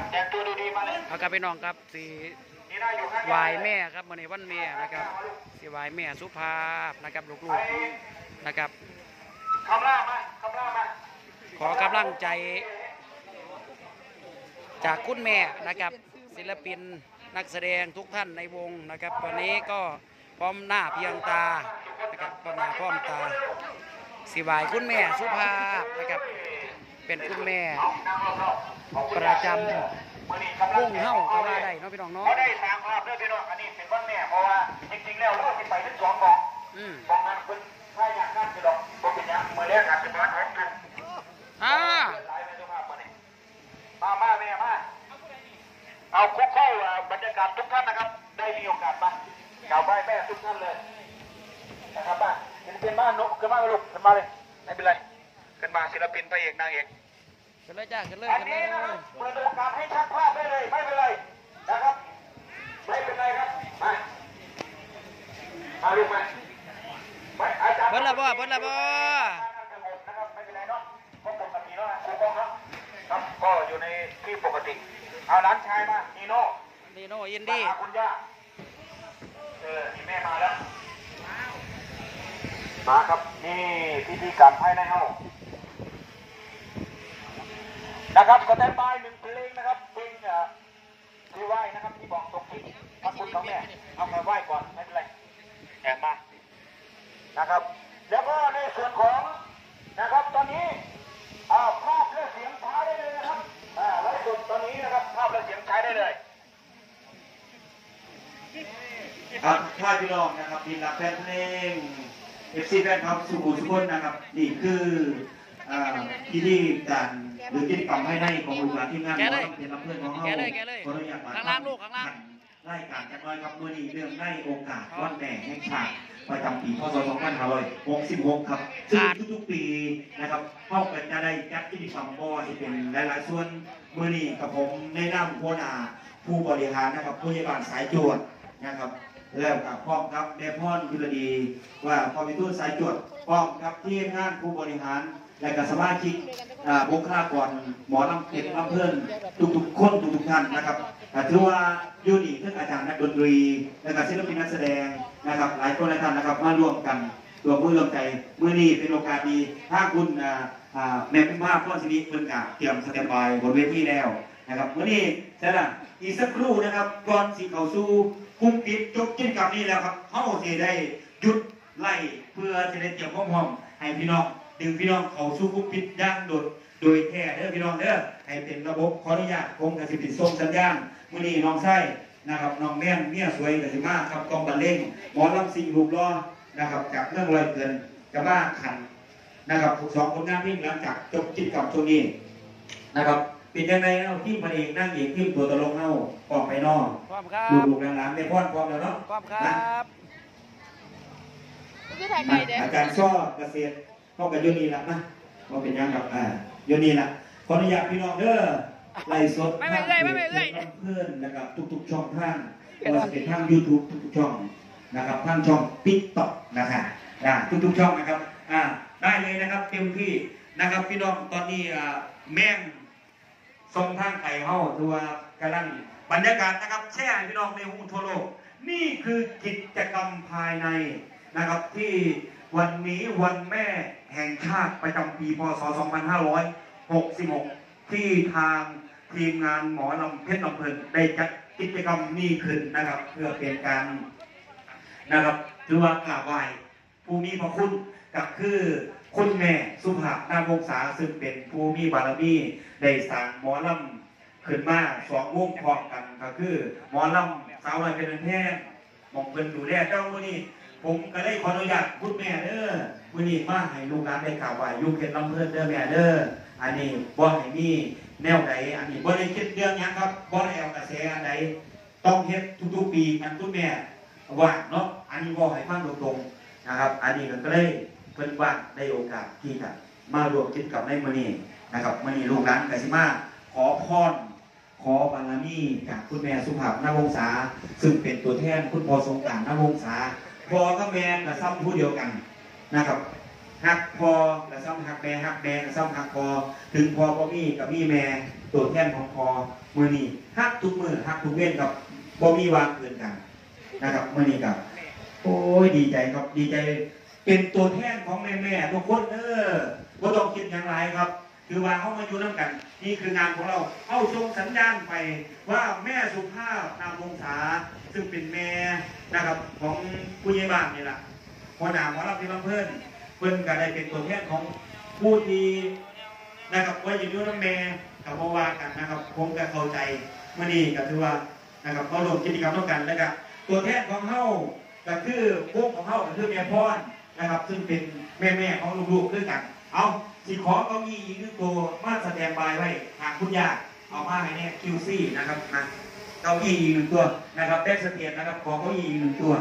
แต่งตัวดีๆมาเลยเอากับพี่น้องครับสีวายแม่ครับวันนี้วันแม่นะครับสีวายแม่สุภาพนะครับลูกๆนะครับคำล่ามาขอกำลังใจจากคุณแม่นะครับศิลปินนักแสดงทุกท่านในวงนะครับวันนี้ก็พร้อมหน้าเพียงตานะครับพร้อมหน้าพร้อมตาสีวายคุณแม่สุภาพนะครับเป็นคุณแม่ประจำวงเฮ้าก็ว่าได้เนาะพี่น้องเนาะเขาได้สร้างภาพด้วยพี่น้องอันนี้เป็นวันแม่เพราะว่าจริงๆแล้วเราไปถึง2 กองนั้นเป็นถ้าอยากนั่นคือดอกผมเป็นยังมือแรกอาจจะมาของกันมาแม่มาเอาคุกเข้าบรรยากาศทุกท่านนะครับได้มีโอกาสมาเก่าไหว้แม่ทุกท่านเลยนะครับบ้านเป็นบ้านนกขึ้นมาลูกขึ้นมาเลยไม่เป็นไรขึ้นมาศิลปินพระเอกนางเอกกันเลยจ้ากันเลยอันนี้นะครับเปิดโอกาสให้ช่างภาพได้เลยไม่เป็นไรนะครับไม่เป็นไรครับมาลูกมาอาจารย์เบิ้ลละบ่ไม่เป็นไรเนาะปกติเนาะครูกองเนาะครับก็อยู่ในที่ปกติเอาหลานชายมานีโน่ยินดีคุณย่านี่แม่มาแล้วมาครับนี่พิธีการภายในห้องนะครับสแตนบาย1 เพลงนะครับเพลงที่ไหว้นะครับที่บอกตรงที่พระคุณของแม่เอาไปไหว้ก่อนไม่เป็นไรแอบมานะครับแล้วก็ในส่วนของนะครับตอนนี้ภาพและเสียงใช้ได้เลยนะครับไลฟ์สดตอนนี้นะครับภาพและเสียงใช้ได้เลยครับท่านพี่น้องนะครับมีรักแฟนเพลง FC แฟนครับสุขุมสุขนนะครับนี่คือพิธีการหรือกิจกรรมให้ในของลูกหลานที่งานของเป็นรับเพื่อนของเราขออนุญาตมาข้างล่างรายการกันน้อยครับเมื่อนี้เรื่องในโอกาสวันแม่แห่งชาติประจำปีพ.ศ. 2566ครับซึ่งทุกๆปีนะครับเข้ากันจะได้จัดกิจกรรมบ่ที่เป็นหลายๆส่วนเมื่อนี้กับผมในนามหัวหน้าผู้บริหารนะครับผู้ใหญ่บ้านสายจวดนะครับแล้วกับพร้อมครับแม่พ่อนพิรดีว่าพอมีตู้สายจวดพร้อมครับที่งานผู้บริหารและกับสมาชิกบุคลากรหมอลำเพชรลำเพื่อนทุกๆคนทุกท่านนะครับถือว่ายูนิทั้งอาจารย์นักดนตรีและกับศิลปินนักแสดงนะครับหลายคนหลายท่านนะครับมาร่วมกันรวมมือรวมใจเมื่อนี้เป็นโอกาสดีถ้าคุณแม่พิมพ์พ่อสิริเพิ่นกับเตรียมสแตนด์บายบนเวทีแล้วนะครับเมื่อนี้ใช่ไหมอีกสักครู่นะครับก่อนสิเข้าสู่คุมปิดจบกิจกรรมนี้แล้วครับเขาจะได้หยุดไล่เพื่อจะได้เตรียมพร้อมๆให้พี่น้องดึงพี่น้องเข้าสู่คุมปิดย่างโดยแท้เด้อพี่น้องเด้อให้เป็นระบบขออนุญาตผมกสิติส่งสัญญาณมื้อนี้น้องไส้นะครับน้องแม่นเมียสวยกสิมาครับกองบรรเลงหมอลำซิงรูปล้อนะครับจากเรื่องลอยเกินกับบ้าขันนะครับ2 คนงานเพลงหลังจากจบกิจกรรมช่วงนี้นะครับเป็นยังไงเอาที่พระเอกนั่งเอกขึ้นตัวตลกเอาออกไปนอกลูกหลานในพ่อนพร้อมแล้วเนาะครับอาจารย์ซ้อเกษตรเข้ากับยูนีละนะเขาเป็นยังกับยูนีละขออนุญาตพี่น้องเด้อไล่สดทางเพื่อนนะครับทุกๆช่องทางว่าจะเป็นทาง YouTube ทุกๆช่องนะครับทางช่อง TikTok นะครับทุกๆช่องนะครับได้เลยนะครับเต็มที่นะครับพี่น้องตอนนี้แม่งทรงทางไข่เฮาตัวกำลังบรรยากาศนะครับแช่พี่น้องในหูทั่วโลกนี่คือกิจกรรมภายในนะครับที่วันนี้วันแม่แห่งชาติประจำปีพ.ศ. 2566ที่ทางทีมงานหมอลำเพชรลำเพลินได้จัดกิจกรรมนี้ขึ้นนะครับเพื่อเป็นการนะครับถือว่ากราบไหว้ผู้มีพระคุณกับคือคุณแม่สุภาพนามวงศาซึ่งเป็นผู้มีบารมีได้สร้างหมอลำขึ้นมา2 วงพร้อมกันก็คือหมอลำสาวน้อยเป็นแท้มองเป็นดูแลเจ้ามื้อนี้ผมก็ได้ขออนุญาตคุณแม่เด้อมื้อนี้มาให้ลูกหลานได้กราบไหว้อยู่เพชรลำเพิ่นเด้อแม่เด้ออันนี้บ่ให้มีแนวใดอันนี้บ่ได้คิดเรื่องหยังครับบ่ได้เอากระแสอันใดต้องเฮ็ดทุกๆปีอันคุณแม่ว่าเนาะอันนี้บ่ให้ฟังตรงๆนะครับอันนี้ก็เลยเพิ่นว่าได้โอกาสที่จะมารวมกิจกรรมในมื้อนี้นะครับมื้อนี้ลูกหลานก็สิมาขอพรขอบารมีจากคุณแม่สุภาพนวงศาซึ่งเป็นตัวแทนคุณพ่อสงกรานต์นวงศาพ่อกับแม่ก็ซ้ำผู้เดียวกันนะครับฮักพ่อก็ซ้ำฮักแม่ฮักแม่ก็ซ้ำฮักพ่อถึงพ่อบ่มีกับมีแม่ตัวแทนของพอมือนี้ฮักทุกมือฮักทุกเว้นกับบ่มีวางเกินกันนะครับมือนี้กับโอ้ยดีใจครับดีใจเป็นตัวแทนของแม่ๆทุกคนบ่ต้องคิดอย่างไรครับคือว่าเขามาอยู่น้ำกันนี่คืองานของเราเอาส่งสัญญาณไปว่าแม่สุภาพนามวงศาซึ่งเป็นแม่นะครับของผู้ใหญ่บ้านนี่แหละหัวหน้าหมอลำที่ลำเพิ่นก็ได้เป็นตัวแทนของผู้ที่นะครับว่าอยู่น้ำแม่กับพ่อว่ากันนะครับผมก็เข้าใจมื่อนี้ก็ถือว่านะครับเขาลงกิจกรรมต้องกันแล้วก็ตัวแทนของเฮาก็คือพวกของเฮาก็คือแม่พรนะครับซึ่งเป็นแม่ของลูกๆด้วยกันเอาสิขอเก้าอี้อีกหนึ่งตัวมาแสดงบายไว้ทางคุณยาเอามาให้เนี่ยคิวซี่นะครับนะเก้าอี้อีกหนึ่งตัวนะครับแบ็กสเตียนนะครับขอเก้าอี้อีกหนึ่งตัว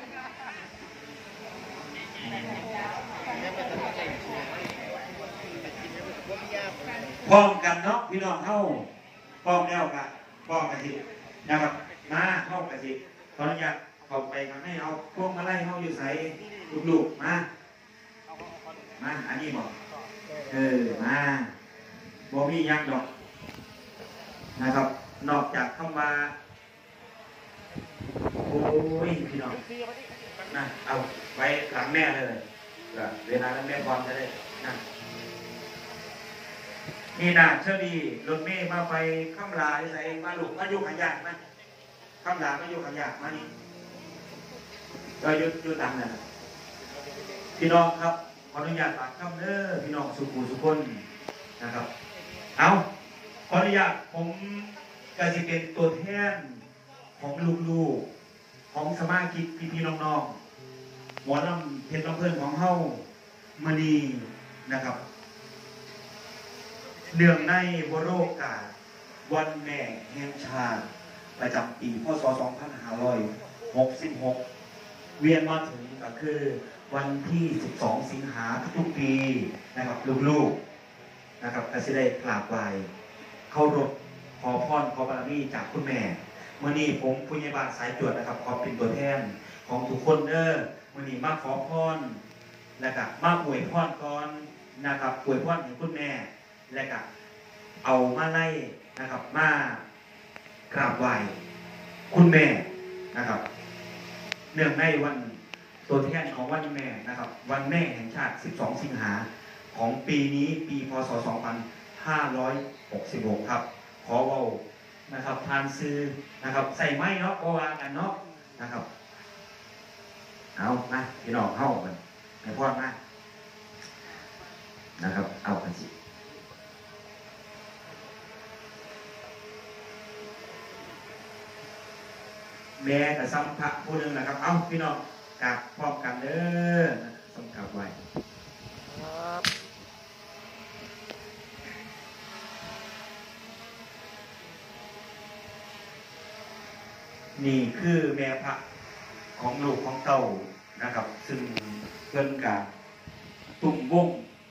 พร้อมกันเนาะพี่น้องเข้าพร้อมแล้วกันพร้อมกันสินะครับมาเข้ากันสิขออนุญาตเข้าไปกันให้เอาพวกมาไล่เข้าอยู่ใส่ลูกๆมาอันนี้บอกมาบ่มียังดอกนะครับนอกจากเข้ามาโอ้ยพี่น้องนะเอาไว้หลังแม่เลยเวลาแล้วแม่ความจะได้นะนี่นะเชื่อดีรถเมย์มาไปข้ามลาใส่มาลูกมาอยู่ขยะนะข้ามลามาอยู่ขยะมานี่ก็อยู่ตามนั่นพี่น้องครับขออนุญาตฝากคำเด้อพี่น้องสุขุสุคนนะครับเอาขออนุญาตผมก็จะเป็นตัวแทนของลูกๆของสมาชิกพี่ๆน้องๆหมอลำเพชรลำเพื่อนของเฮามณีนะครับเนื่องในวโรกาสวันแม่แห่งชาติประจำปีพ.ศ. 2566เวียนมาถึงก็คือวันที่12 สิงหาคมทุกปีนะครับลูกๆนะครับก็จะได้กราบไหว้เคารพขอพรขอบารมีจากคุณแม่เมื่อนี้ผมผู้ใหญ่บ้านสายจวดนะครับขอเป็นตัวแทนของทุกคนเมื่อนี้มาขอพรและก็มาอวยพรก่อนนะครับอวยพรให้คุณแม่และก็เอามาไล่นะครับมากราบไหว้คุณแม่นะครับเนื่องในวันตัวแทนของวันแม่นะครับวันแม่แห่งชาติ12 สิงหาของปีนี้ปีพ.ศ. 2566ครับขอเว้านะครับทานซื้อนะครับใส่ไม้เนาะก็ว่ากันเนาะนะครับเอามาพี่น้องเข้ากันให้พ่อมานะครับเอากันสิแม่กับซ้ำพระผู้หนึ่งนะครับเอาพี่น้องกราบพร้อมกันเด้อสมกราบไว้นี่คือแม่พระของลูกของเต้านะครับซึ่งเพื่อนกับตุ่มวง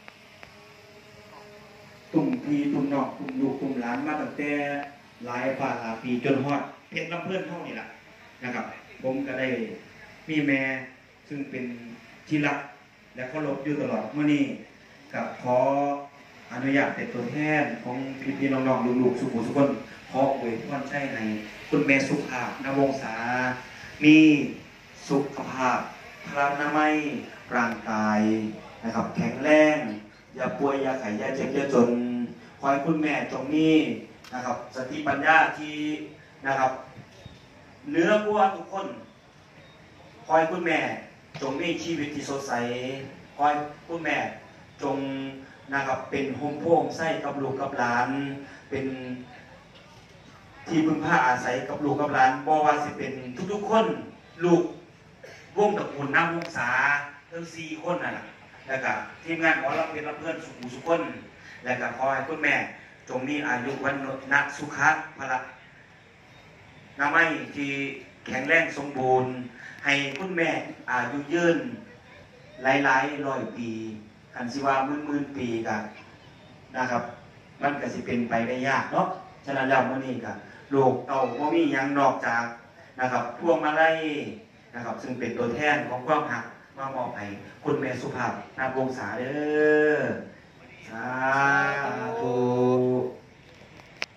ตุ่มพี่ตุ่มนอกตุ่มลูกตุ่มหลานมาตั้งแต่หลายป่าหลายปีจนฮอดเพชรลำเพื่อนเท่านี่แหละนะครับผมก็ได้มีแม่ซึ่งเป็นที่รักและเคารพอยู่ตลอดเมื่อนี้กับขออนุญาตเป็นตัวแทนของพี่ๆน้องๆลูกๆสุขุสุขนขออวยพรให้ในคุณแม่สุภาพนวงศามีสุขภาพพระนามัยร่างกายนะครับแข็งแรงอย่าป่วยอย่าไข้อย่าเจ็บอย่าจนขอให้คุณแม่จงมีนะครับสติปัญญาที่นะครับเหนือกว่าทุกคนขอให้คุณแม่จงมีชีวิตที่สดใสขอให้คุณแม่จงนะครับเป็นโฮมโพงไส้กับลูกกับหลานเป็นที่พึ่งพาอาศัยกับลูกกับหลานบ่ว่าสิเป็นทุกๆคนลูกวงตระกูลน้ำวงศาทั้ง4 คนน่ะแล้วก็ทีมงานของเราเป็นเพื่อนสุขุสุขคนแล้วก็ขอให้คุณแม่จงมีอายุวันนะสุขะพละนามัยที่แข็งแรงสมบูรณ์ให้คุณแม่อายุยืนหลายๆ100 ปีกันสิว่าหมื่นปีกันนะครับมันก็สิเป็นไปได้ยากเนาะฉะนั้นแล้วมื้อนี้ก็ลูกเต้าบ่มีหยังนอกจากนะครับพวงมาลัยนะครับซึ่งเป็นตัวแทนของความหักมามอบให้คุณแม่สุภาพนามวงศาเด้อสาธุ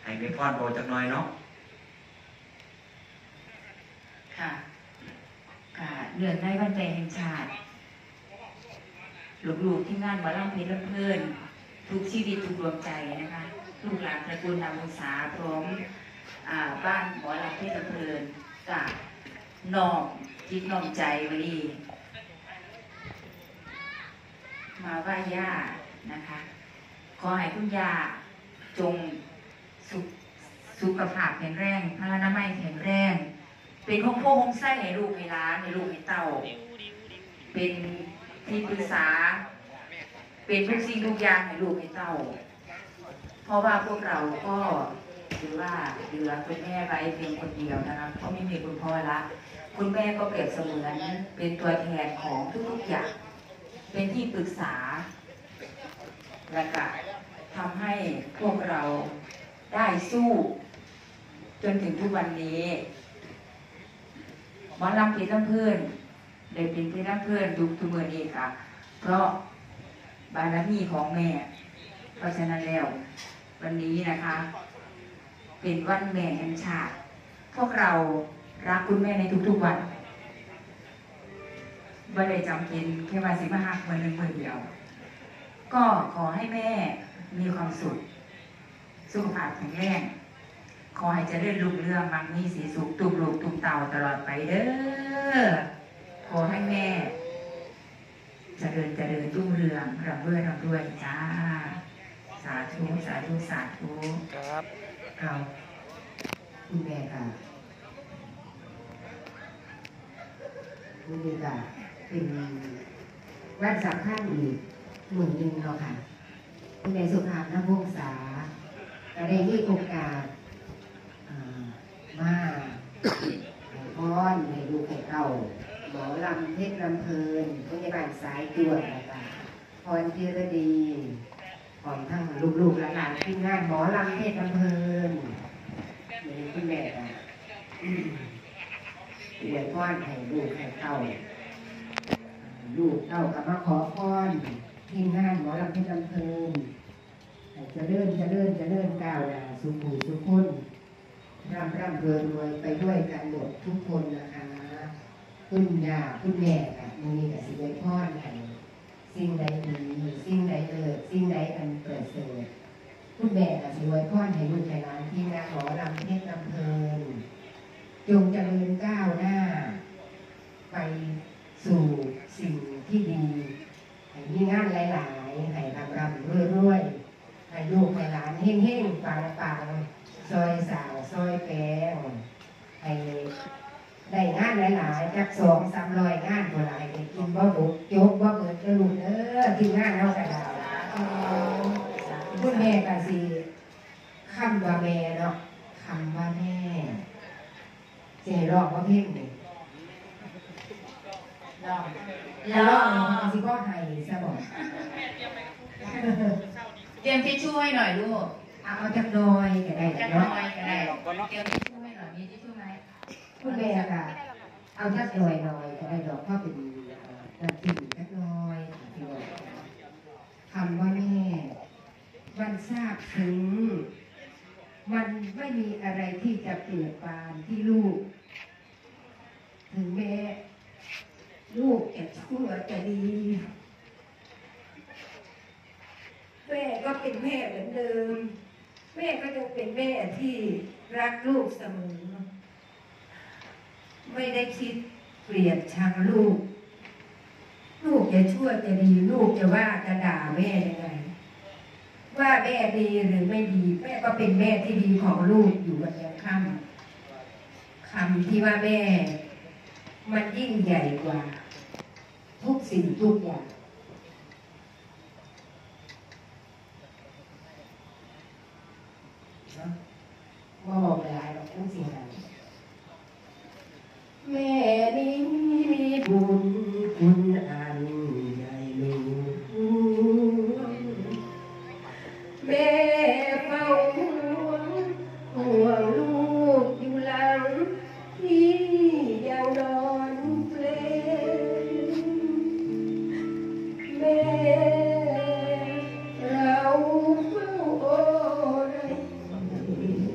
ให้แม่พรบอกจักหน่อยเนาะค่ะเดือนในวันใจแห่งชาติลูกๆที่งานหมอลำเพลินเพลินทุกชีวิตทุกดวงใจนะคะลูกหลานตระกูลนำมุษาพร้อมบ้านหมอลำเพลินเพลินกับน้องจิตน้องใจวันนี้มาไหว้ย่านะคะขอให้คุณย่าจงสุขภาพแข็งแรงพลานามัยแข็งแรงเป็นห้องโพห้องไส้ให้ลูกให้หลานให้ลูกให้เต้าเป็นที่ปรึกษาเป็นทุกสิ่งทุกอย่างให้ลูกให้เต้าเพราะว่าพวกเราก็ถือว่าเหลือคุณแม่ไว้เพียงคนเดียวนะคะเพราะไม่มีคุณพ่อละคุณแม่ก็เปรียบเสมือนเป็นตัวแทนของทุกๆอย่างเป็นที่ปรึกษาและก็ทำให้พวกเราได้สู้จนถึงทุกวันนี้หมอลำเพลินเพื่อนได้เป็นเพลินเพื่อนทุกเมื่อนี้ค่ะเพราะบารมีของแม่เพราะฉะนั้นแล้ววันนี้นะคะเป็นวันแม่แห่งชาติพวกเรารักคุณแม่ในทุกๆวันไม่ได้จำเป็นแค่ว่าสิมาหักวันหนึ่งมือเดียวก็ขอให้แม่มีความสุขสุขภาพแข็งแรงขอให้เจริญรุ่งเรืองมั่งมีสีสุขตุ่มลูกตุ่มเต่าตลอดไปเด้อขอให้แม่เจริญรุ่งเรืองร่ำรวยจ้าสาธุสาธุสาธุครับเราคุณแม่ค่ะคุณแม่ค่ะเป็นวันสำคัญอีกหนึ่งเนาะค่ะคุณแม่สุภาพน้ำพงษาก็ได้มีโอกาสมาให้พรให้ลูกให้เก่าหมอลำเพชรลำเพลินพยาบาลสายตรวจนะคะพรธีรดีพร้อมทั้งลูกๆหลานๆที่งานหมอลำเพชรลำเพลินนี่คุณแม่ค่ะอวยพรให้ลูกให้เก่าลูกเก่ากับมาขอพรที่งานหมอลำเพชรลำเพลินจะเลื่อนก้าวหน้าสู่ผู้สู่คนร่ำรวยไปด้วยกันหมดทุกคนนะคะคุณย่าคุณแม่ค่ะมีแต่สิ่งใดพรให้สิ่งใดดีสิ่งใดสิ่งใดอันประเสริฐคุณแม่ค่ะสิ่งใดพรให้ลูกให้หลานที่งานหมอลำเพชรลำเพลินจงเจริญก้าวหน้าไปสู่สิ่งที่ดีให้มีงานหลายๆให้รำรวยให้ลูกให้หลานเฮงๆปังซอยสาวซอยแปงให้ได้งานหลายๆจาก200-300งานตัวหลายไปกินบ่บุกโจกบ่เบิดกระลุกที่งานเฮากระดาคุณแม่ก็สิคำว่าแม่เนาะคำว่าแม่เสียร้องว่าเพลงนี่ร้องสิก็ให้ซะบ่เตรียมทิชชู่ให้หน่อยลูกเอาจักหน่อยก็ได้เนาะเตรียมทิชชู่ให้หน่อยมีทิชชู่ไหมคุณแม่ค่ะเอาจักหน่อยก็ได้ดอกพ่อเป็นน้ำจิ้มจักหน่อยคำว่าแม่มันทราบถึงมันไม่มีอะไรที่จะเปลี่ยนปานที่ลูกถึงแม่ลูกจะชั่วจะดีแม่ก็เป็นแม่เหมือนเดิมแม่ก็ยังเป็นแม่ที่รักลูกเสมอไม่ได้คิดเกลียดชังลูกจะชั่วจะดีลูกจะว่าจะด่าแม่ยังไงว่าแม่ดีหรือไม่ดีแม่ก็เป็นแม่ที่ดีของลูกอยู่วันยังค่ำคำที่ว่าแม่มันยิ่งใหญ่กว่าทุกสิ่งทุกอย่างว่าบอกหลายหรอกทุกสิ่งนั้นแม่นี้มีบุญคุณอันใหญ่หลวงแม่เฝ้าห่วงลูกอยู่หลังที่ยังนอนเปลแม่เราเฝ้าโอไร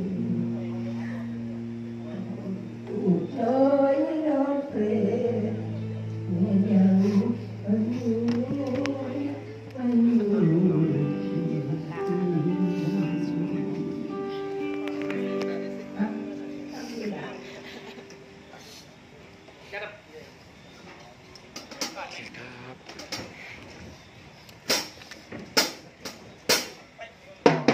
โอเคครับ